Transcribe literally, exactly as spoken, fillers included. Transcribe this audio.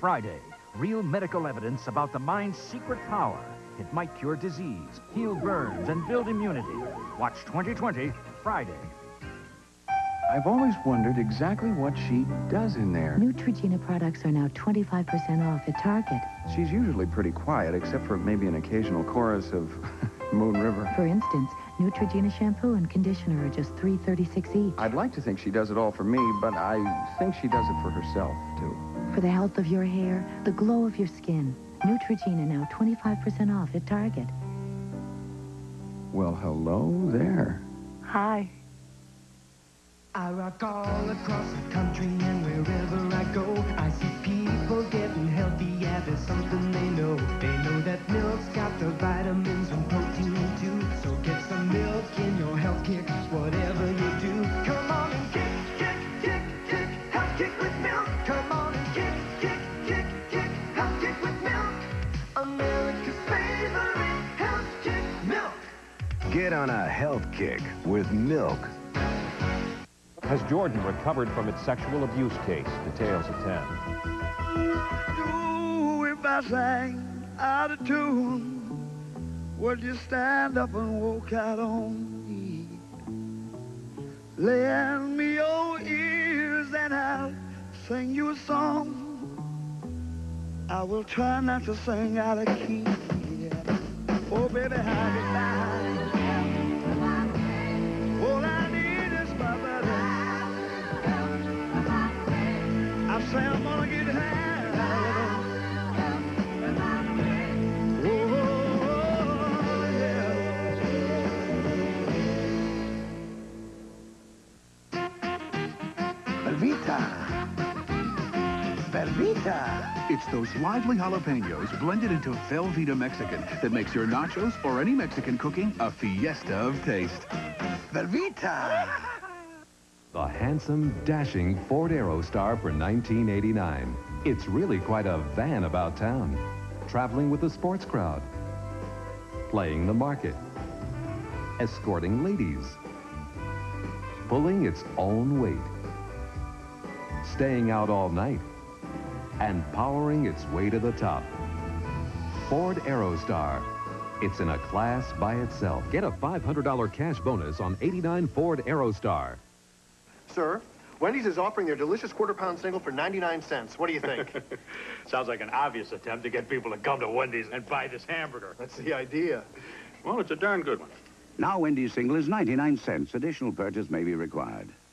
Friday, real medical evidence about the mind's secret power. It might cure disease, heal burns, and build immunity. Watch twenty twenty Friday. I've always wondered exactly what she does in there. Neutrogena products are now twenty-five percent off at Target. She's usually pretty quiet, except for maybe an occasional chorus of Moon River. For instance, Neutrogena shampoo and conditioner are just three thirty-six each. I'd like to think she does it all for me, but I think she does it for herself, too. For the health of your hair, the glow of your skin, Neutrogena now twenty-five percent off at Target. Well, hello there. Hi. I rock all across the country and wherever I go, I see people getting healthy, yeah, there's something they know. They know that milk's got the vitamins and protein too, so get some milk in your health kick, whatever you do. Come on and kick, kick, kick, kick, health kick with milk. Come on and kick, kick, kick, kick, health kick with milk. America's favorite health kick, milk. Get on a health kick with milk. Has Jordan recovered from its sexual abuse case? Details at ten. Ooh, if I sang out of tune, would you stand up and walk out on me? Lend me your ears and I'll sing you a song. I will try not to sing out of key. Oh, baby, how you lie? All I need is my buddy. I say I'm gonna get high. Oh, yeah. Velveeta. Velveeta. It's those lively jalapenos blended into Velveeta Mexican that makes your nachos or any Mexican cooking a fiesta of taste. Velveeta. The handsome, dashing Ford Aerostar for nineteen eighty-nine. It's really quite a van about town. Traveling with the sports crowd. Playing the market. Escorting ladies. Pulling its own weight. Staying out all night. And powering its way to the top. Ford Aerostar. It's in a class by itself. Get a five hundred dollar cash bonus on eighty-nine Ford Aerostar. Sir, Wendy's is offering their delicious quarter-pound single for ninety-nine cents. What do you think? Sounds like an obvious attempt to get people to come to Wendy's and buy this hamburger. That's the idea. Well, it's a darn good one. Now Wendy's single is ninety-nine cents. Additional purchase may be required.